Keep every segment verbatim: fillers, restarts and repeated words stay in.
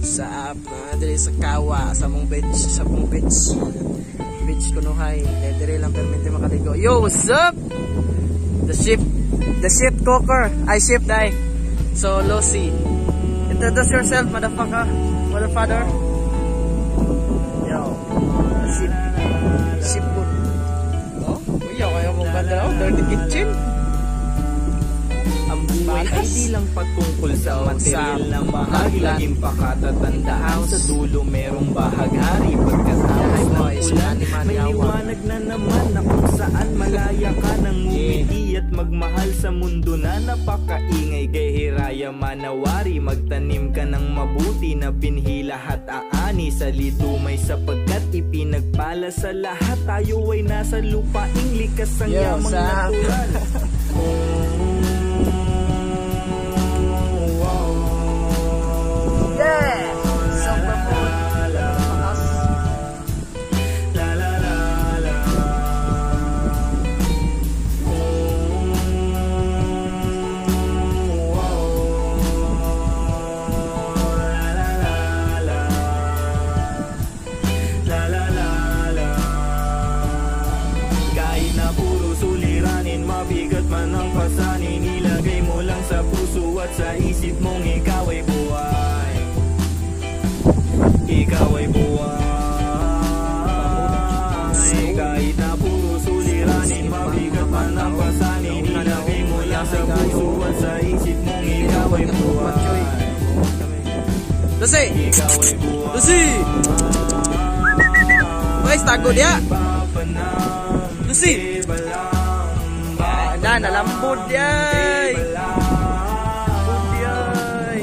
sa uh, diri sa Kawa sa mong beach sa mong beach beach kunuhay eh, diri lang permente makaligo. Yo, what's up? The ship the ship cocker I ship dai. So Lucy, introduce yourself, motherfucker, motherfather. Yo, the ship ship good. Oh, uyaw kayo mong banda oh, dirty kitchen. Ang buhay ay di lang pagtungkol sa material na bahagi, laging pakatatandaan sa dulo merong bahaghari. Pagkatapos ng ulan, may liwanag na naman na kung saan malaya ka ng ngumiti at magmahal sa mundo na napakaingay. Kay hiraya manawari, magtanim ka ng mabuti na binhi lahat aani sa lidumay, sapagkat ipinagpala sa lahat. Tayo ay nasa lupaing likas ang yamang natural. Mabigat man ang pasanin, ilagay mo lang sa puso at sa isip mong ikaw ay buhay. Ikaw ay buhay. Kahit na puro suliranin, mabigat man ang pasanin, ilagay mo lang sa puso at sa isip mong ikaw ay buhay. Lucy! Ikaw ay buhay. Lucy! Guys, tago dia! Lucy! Na nalambod yay. Lambod yay.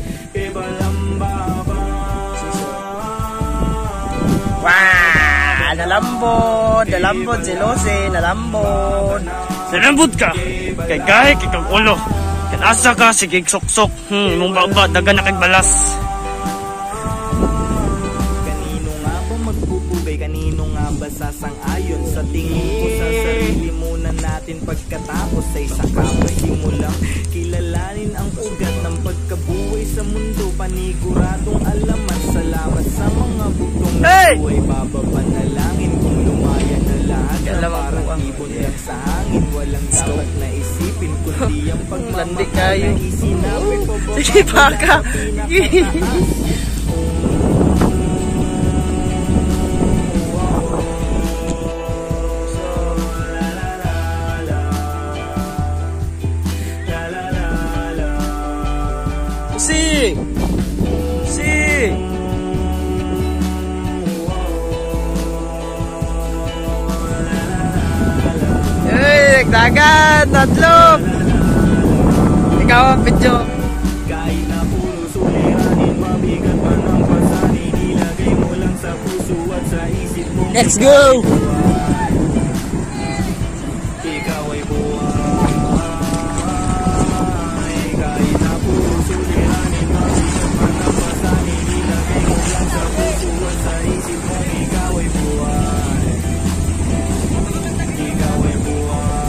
Wah, nalambod, nalambod si Lucy, nalambod. Nalambod ka. Kay kahit ikaw ulo. Kanasa ka sige sok-sok. Hmm, mong baba daga na kay balas. Kanino nga ba magpupugay? Kanino nga ba sasang-ayon sa tingin ko sa sarili mo? Natin pagkatapos ay sakapay mo lang kilalanin ang ugat ng pagkabuhay sa mundo, paniguradong alamat. Salamat sa mga butong hey! na buhay, babapanalangin kung lumaya na lahat na parang ibon lang sa hangin. Walang dapat na isipin kundi ang pagmamahal na isinabi pa ba sige baka Si! Si! Hey, nagdagan! Tatlo! Ikaw ang video. Kahit na puro suliranin, mabigat pa ng pasanin, ilagay mo lang sa puso at sa isip mo. Let's go! Ikaw ay buhay. Kahit na puro suliranin, mabigat pa ng pasanin, ilagay mo lang sa puso at sa isip mo. Ikaw ay buhay. Ikaw ay buhay.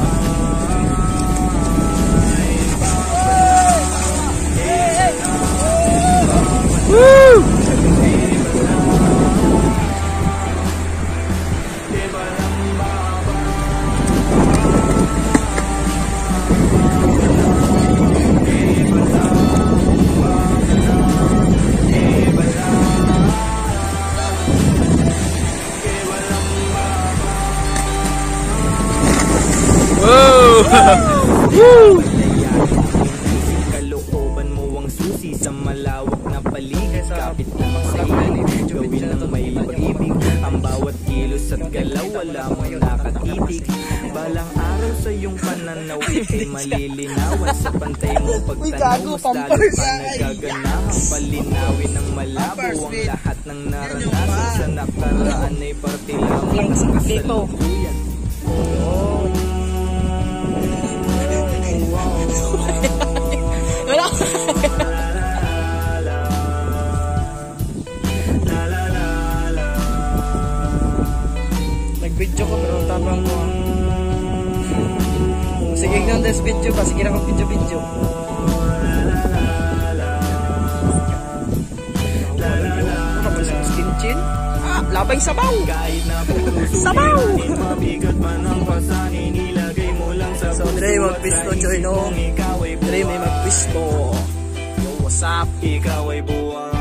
Woo! Woo! Kalooban mo ang susi sa malawak na paligid. Kapit na magsayang gawin ng may pag-ibig. Ang bawat kilos at galaw wala mong nakatitig. Balang araw sa iyong pananaw ay malilinawan sa pantay mo pagtanaw. Mas lalo pa nagaganahang palinawin ng malabo ang lahat ng naranasan sa nakaraan ay parte lamang ng kasalukuyan. Nag-video ko pero tabang ko. Sige nang des video pa, sige na kong video-video. Labay sabaw! Kahit na puro Sabaw! suliranin, mabigat man ang pasanin, ilagay mo lang sa So, puso Dre, at magpisto, sa Joy, isip no? kung ikaw ay Dre, may magpisto. Yo, what's up? Ikaw ay buwan.